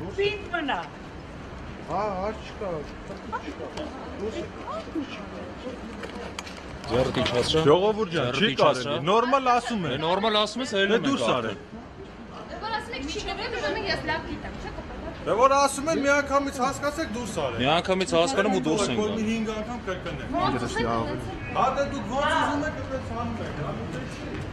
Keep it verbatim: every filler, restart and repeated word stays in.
Պինդ մնա։ Հա, հարց չկա։ Ձեռքի չասրա։ Ժողովուրդ ջան, չի կարելի։ Նորմալ ասում եմ։ Նորմալ ասում ես, ելնում Դե դուրս արել։ Որ ասում եք չի գնալ, ուրեմն ես լավ գիտեմ, չէ՞ կապ։ Դե որ ասում են մի անգամից հասկացեք դուրս արել։ Մի անգամից հասկանում ու դուրս են Որ մի գալու։ հինգ անգամ կրկնեք։ Ոնց է։ Հա դե դուք ոնց ուզում եք, այդպես անում եք։